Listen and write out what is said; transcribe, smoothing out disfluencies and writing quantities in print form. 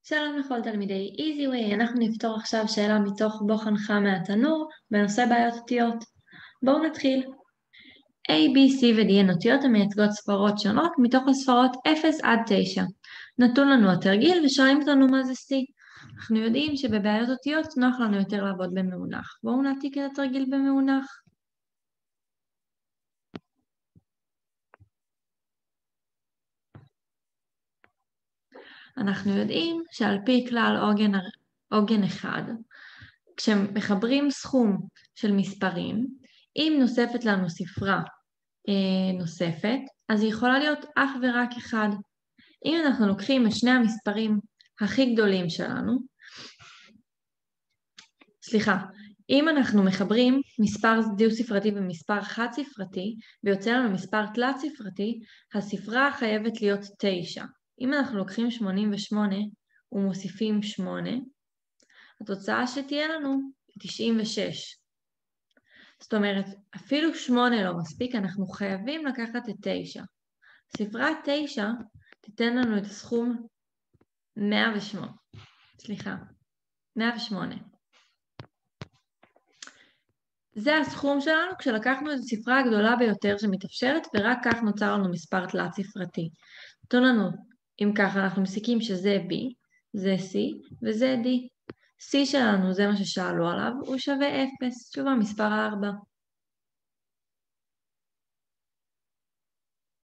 שלום לכל תלמידי EasyWay, אנחנו נפתור עכשיו שאלה מתוך בוחן חם מהתנור בנושא בעיות אותיות. בואו נתחיל. A, B, C ו-D הן אותיות המייצגות ספרות שונות מתוך הספרות 0 עד 9. נתון לנו התרגיל ושואלים אותנו מה זה C. אנחנו יודעים שבבעיות אותיות נוח לנו יותר לעבוד במאונח. בואו נעתיק את התרגיל במאונח. אנחנו יודעים שעל פי כלל עוגן אחד, כשמחברים סכום של מספרים, אם נוספת לנו ספרה נוספת, אז היא יכולה להיות אך ורק אחד. אם אנחנו לוקחים את שני המספרים הכי גדולים שלנו, אם אנחנו מחברים מספר דו ספרתי ומספר חד ספרתי, ויוצא לנו מספר תלת ספרתי, הספרה חייבת להיות 9. אם אנחנו לוקחים 88 ומוסיפים 8, התוצאה שתהיה לנו היא 96. זאת אומרת, אפילו 8 לא מספיק, אנחנו חייבים לקחת את 9. ספרה 9 תיתן לנו את הסכום 108. זה הסכום שלנו כשלקחנו את הספרה הגדולה ביותר שמתאפשרת, ורק כך נוצר לנו מספר תלת ספרתי. תנו לנו, אם ככה אנחנו מסיקים שזה B, זה C וזה D. C שלנו, זה מה ששאלו עליו, הוא שווה 0, תשובה מספר 4.